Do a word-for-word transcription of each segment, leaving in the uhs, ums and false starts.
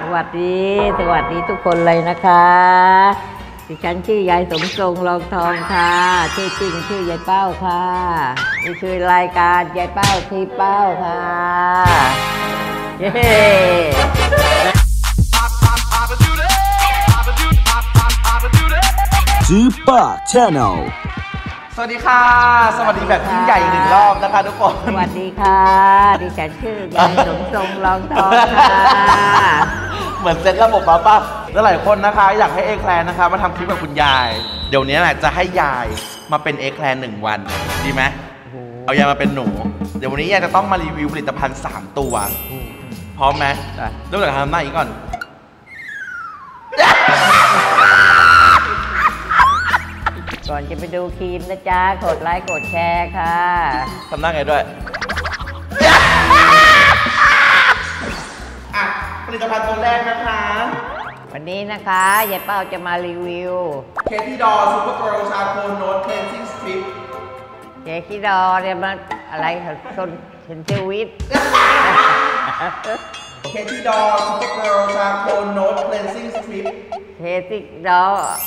สวัสดีสวัสดีทุกคนเลยนะคะดิฉันชื่อยายสมทรงรองทองค่ะชื่อจริงชื่อยายเป้าค่ะนี่คือรายการยายเป้าทีเป้าค่ะเย้ทีเป้า Channel สวัสดีค่ะสวัสดีแบบยิ่งใหญ่หนึ่งรอบนะคะทุกคนสวัสดีค่ะดิฉันชื่อยายสมทรงรองทองค่ะเหมือนเซ็ตระบบมาป่ะแล้วหลายคนนะคะอยากให้เอแคลร์นะคะมาทำคลิปกับคุณยายเดี๋ยวนี้แหละจะให้ยายมาเป็นเอแคลร์หนึ่งวันดีไหมเอายายมาเป็นหนูเดี๋ยววันนี้ยายจะต้องมารีวิวผลิตภัณฑ์สามตัวพร้อมไหมเริ่มจากทำหน้าอีกก่อนก่อนจะไปดูครีมนะจ๊ะกดไลค์กดแชร์ค่ะทำหน้าไงด้วยอ่ะผลิตภัณฑ์ตัวแรกนะคะวันนี้นะคะยายเป้าจะมารีวิวเคที่ดอซูเปอร์เกิร์ลชาโคลโนตเคลนซิ่งสตริปเคที่ดอเนี่ยมันอะไรชนเซนเซวิตเคที่ดอซูเปอร์เกิร์ลชาโคลโนตเคลนซิ่งสตริปเคที่ดอ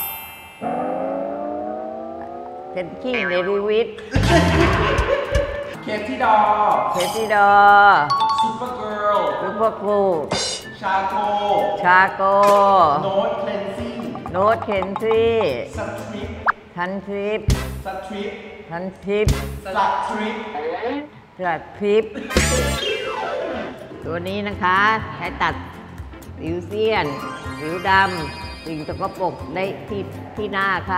เป็นขี้ในรีวิตเคที่ดอเคที่ดอซูเปอร์เกิร์ลซูเปอร์กูชาโคชาโกโนตเคลนซิ่งโนตเคลนซิ่งสตริปทันทริปสตริปทันทริปสตริปสตริปตัวนี้นะคะใช้ตัดสิวเซียนสิวดำสิ่งสกปรกได้ที่ที่หน้าค่ะ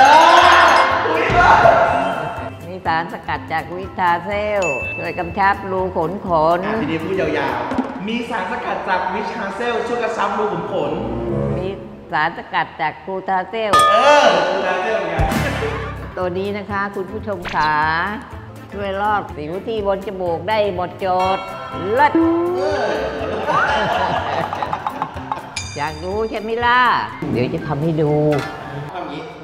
มีสารสกัดจากวิตาเซลช่วยกำชับรูขนขนทีนี้พูดยาวๆมีสารสกัดจากวิตาเซลช่วยกระชับรูขนขนมีสารสกัดจากกลูตาเซลเออกูตาเซลไงตัวนี้นะคะคุณผู้ชมขาช่วยลอกสิวที่บนจมูกได้หมดจดเลิศอยากรู้ใช่ไหมล่ะเดี๋ยวจะทำให้ดูทำอย่างนี้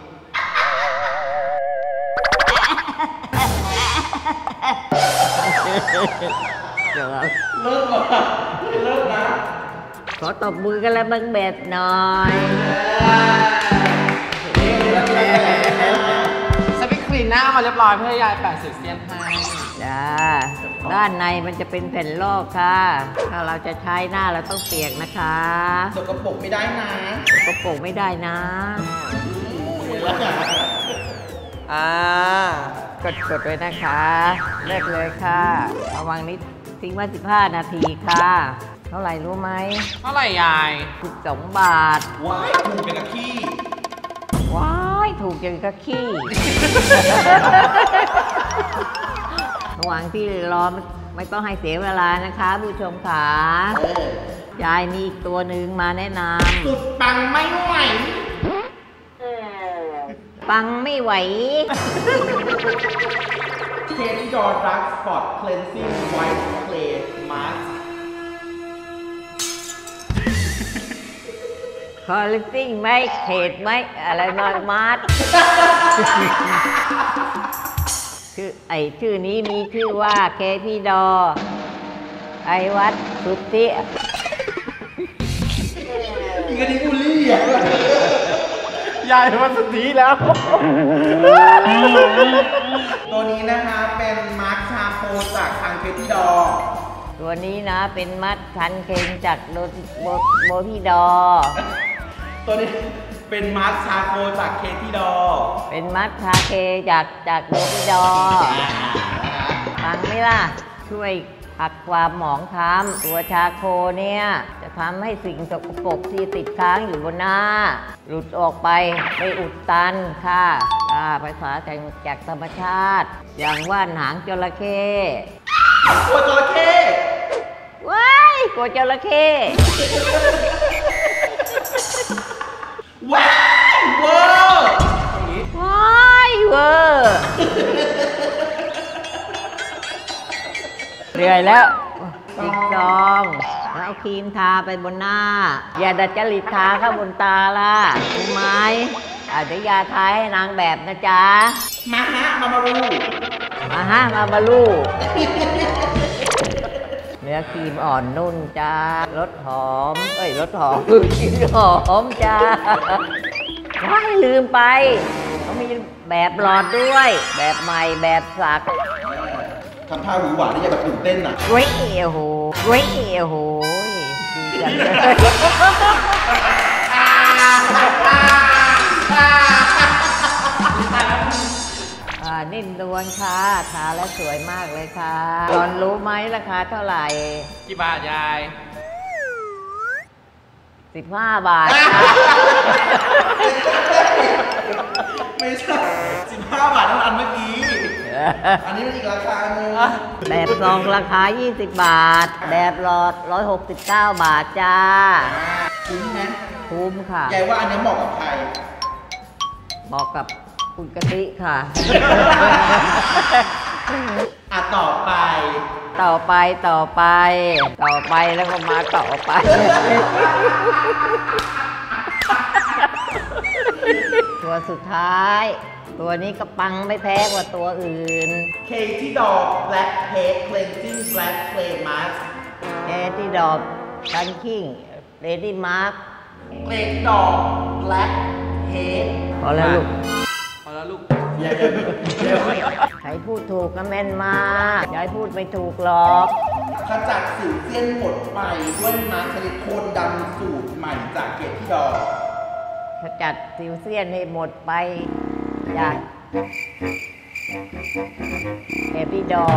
เดี๋ยวเราเลิกก่อนเลิกนะขอตบมือกันแล้วบังเบ็ดหน่อยสปิคลีนหน้ามาเรียบร้อยเพื่อยายแปะสิวเซียนให้จ้าด้านในมันจะเป็นแผ่นลอกค่ะถ้าเราจะใช้หน้าเราต้องเปียกนะคะสกปรกไม่ได้นะสกปรกไม่ได้นะอ่ากดกดไว้นะคะเลิกเลยค่ะระวังนิดทิ้งไว้สิบห้านาทีค่ะเท่าไหร่รู้ไหมเท่าไหร่ยายสิบสองบาทว้ายถูกอย่างกับขี้ว้ายถูกอย่างกับขี้ระหว่างที่รอไม่ต้องให้เสียเวลานะคะผู้ชมขายายมีอีกตัวหนึ่งมาแนะนำสุดปังไม่ไหวปังไม่ไหวเคที่ดอร์ดักสปอตเคลนซิ่งไวท์เคลย์มาสคอลเลกติ้งไหมเขตไหมอะไรนอนมาร์ทชื่อไอชื่อนี้มีชื่อว่าเคที่ดอไอวัดสุทธิอีกอันนี้บูลลี่อ่ะยายมันสุดทีแล้วตัวนี้นะคะเป็นมาร์คชาโคจากทางเคที่ดอตัวนี้นะเป็นมัดคันเค็งจากโดโบโบที่ดอตัวนี้เป็นมัดชาโคจากเคที่ดอเป็นมัดคาเคจากจากโบที่ดอฟังไหมล่ะช่วยหักความหมองคล้ำตัวชาโคเนี่ยจะทำให้สิ่งสกปรกที่ติดค้างอยู่บนหน้าหลุดออกไปไม่อุดตันค่ะภาษาจากธรรมชาติอย่างว่านหางจระเข้กลัวจระเข้ว้ายกลัวจระเข้ว้ายเวอร์ว้ายเวอร์เหนื่อยแล้วติดซองแล้วเอาครีมทาไปบนหน้าอย่าดัดจริตทาเข้าบนตาล่ะรู้ไหมอาจจะยาทาให้นางแบบนะจ๊ะมาฮะมาบารูมาฮะมาบารูเเนื้อครีมอ่อนนุ่นจ้ารสหอมเอ้ยรสหอมกลิ่นหอมจ้าว้ายลืมไปเขามีแบบหลอดด้วย แบบใหม่แบบสักทำท่าหวือหวาได้ยังแบบตื่นเต้นอ่ะเว้ยโอ้โหเว้ยโอ้โหดีจังเลยอ่านิ่มนวลค่ะทาแล้วสวยมากเลยค่ะตอนรู้ไหมราคาเท่าไหร่กี่บาทยายสิบห้าบาทไม่ใช่สิบห้าบาทเท่านั้นเมื่อกี้ อันนี้มันอีกราคาหนึ่งแบบซองราคายี่สิบบาท แบบหลอดหนึ่งร้อยหกสิบเก้าบาทจ้าคุ้มไหมคุ้มค่ะยายว่าอันนี้เหมาะกับใครบอกกับคุณกะทิค่ะอ่ะต่อไปต่อไปต่อไป ต่อไปแล้วก็มาต่อไป ตัวสุดท้าย ตัวนี้ก็ปังไม่แพ้กว่าตัวอื่นเคที่ดอกแบล็คเฮดเคลนซิ่งแบล็คเคลมาสแอร์ที่ดอกคันคิงเลดี้มาร์คเคที่ดอกแบล็คเฮดพอแล้วลูกพอแล้วลูกยายเดี๋ยวใครพูดถูกก็แม่นมากยายพูดไม่ถูกหรอกขจัดสิวเส้นหมดไปด้วยมาร์คซิลิโคนดำสูตรใหม่จากเคที่ดอกขจัดสิวเซียนให้หมดไปจากแฮปปี้ดอ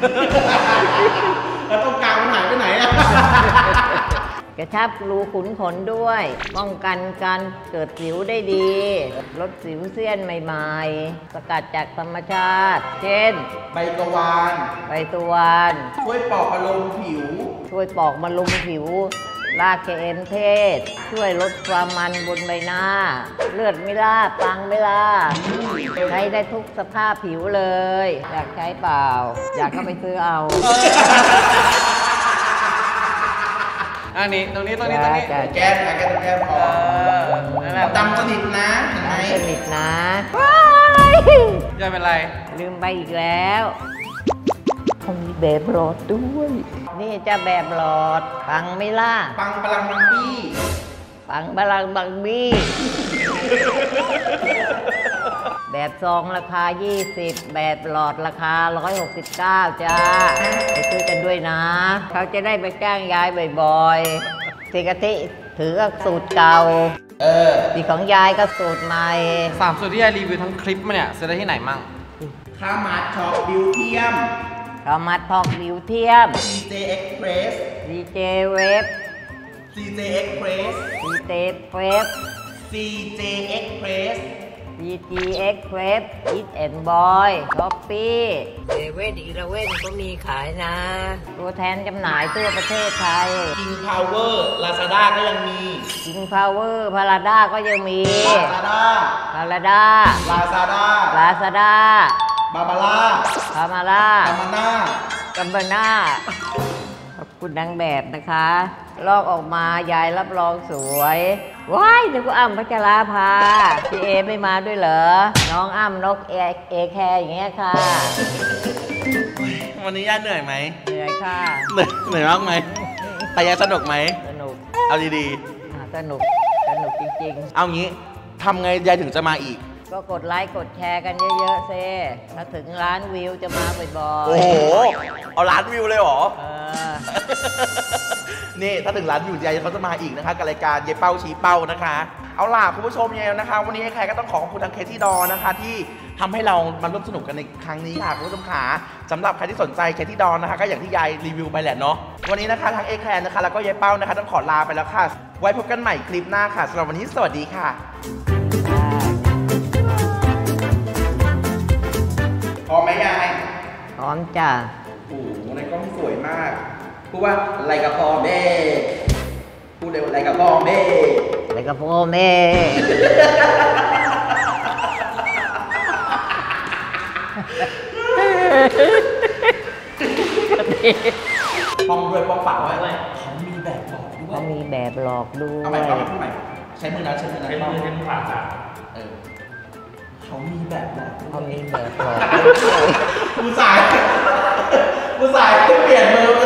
แล้วตรงกลางมันหายไปไหนอะกระชับรูขุนขนด้วย ป้องกันการเกิดสิวได้ดี ลดสิวเซียนใหม่ๆ สกัดจากธรรมชาติ เช่นใบกะวานใบตวานช่วยปลอบประโลมผิวช่วยปอกมะลุมผิว รากเกมเทศ ช่วยลดความมันบนใบหน้า เลือดไม่ล่าปังไม่ล่าใช้ได้ทุกสภาพผิวเลย อยากใช้เปล่า อยากก็ไปซื้อเอาอันนี้ตรงนี้ตรงนี้ตรงนี้จ้ะแก้มนะแก้มแก้มพอเออนั่นแหละดำสนิทนะเห็นไหมสนิทนะยายเป็นไรลืมไปอีกแล้วเขามีแบบหลอดด้วย นี่จะแบบหลอด ฟังไม่ล่ะปังพลังมังปี้ฟังบาลังบังบี้ แบบซองราคา ยี่สิบ แบบหลอดราคา หนึ่งร้อยหกสิบเก้า จ้า ไปซื้อกันด้วยนะ เขาจะได้ไปแกล้งยายบ่อยๆสิกะทิถือก็สูตรเก่าเออสีของยายก็สูตรใหม่สามสูตรที่ยายรีวิวทั้งคลิปมาเนี่ยซื้อได้ที่ไหนมั่งข้าวมาร์ทช็อปบิวเทียมเรามาทอกบิวเทียมซี เจ Express ดีเจเว็บซี เจ Express ดีเจเว็บซี เจ Express ดี จี เอ็กซ์ เว็บ Eat and Boy ช้อปปี้เซเว่นอีเลเว่นก็มีขายนะ ตัวแทนจำหน่ายทั่วประเทศไทย King Power Lazada ก็ยังมีจิงพาวเวอร์พาราด้าก็ยังมี Lazada พาราด้า Lazada ลาซาด้าบาบาร่าพามาร่าอามาน่ากัมบาน่าขอบคุณนางแบบนะคะ ลอกออกมายายรับรองสวย ว้ายนึกว่าอ้ำพัชราภาพี่เอไม่มาด้วยเหรอ น้องอ้ำนกเอเอแคร์อย่างเงี้ยค่ะวันนี้ย่าเหนื่อยไหมเหนื่อยค่ะเหนื่อยเหนื่อยมากไหมแต่ยังสนุกไหมสนุกเอาดีอ่าสนุก สนุกจริงๆ เอางี้ทำไงยายถึงจะมาอีกๆ ก็กดไลค์กดแชร์กันเยอะๆเซ่ถ้าถึงล้านวิวจะมาบ่อยๆโอ้โห เอาล้านวิวเลยเหรอเออนี่ถ้าถึงล้านวิวยายเขาจะมาอีกนะคะกับรายการเยเป้าชี้เป้านะคะ เอาล่ะคุณผู้ชมยังไงนะคะ วันนี้ไอ้แคร์ก็ต้องขอขอบคุณทางเคที่ดอนะคะ ที่ทำให้เรามาร่วมสนุกกันในครั้งนี้ค่ะคุณผู้ชมขาสำหรับใครที่สนใจเคที่ดอนะคะก็อย่างที่ยายรีวิวไปแหละเนาะวันนี้นะคะทางเอแคร์นะคะแล้วก็เยเป้านะคะต้องขอลาไปแล้วค่ะ ไว้พบกันใหม่คลิปหน้าค่ะสำหรับวันนี้สวัสดีค่ะพร้อมไหมยายพร้อมจ้ะโอ้โหในกล้องสวยมากพูดว่าอะไรกับพ่อแม่พูดเร็วอะไรกับพ่อแม่แล้วก็พ่อแม่ป้องด้วยป้องปากไว้เลยเขามีแบบบอกด้วยเขามีแบบหลอกด้วเอายใหม่เอาใหม่พูดใหม่ใช้มือนะใช้มือนะใช้มือใช้มือปากจ้ะเออเขามีแบบบอกเขามีแบบหลอกผู้สายผู้สายเปลี่ยนมือ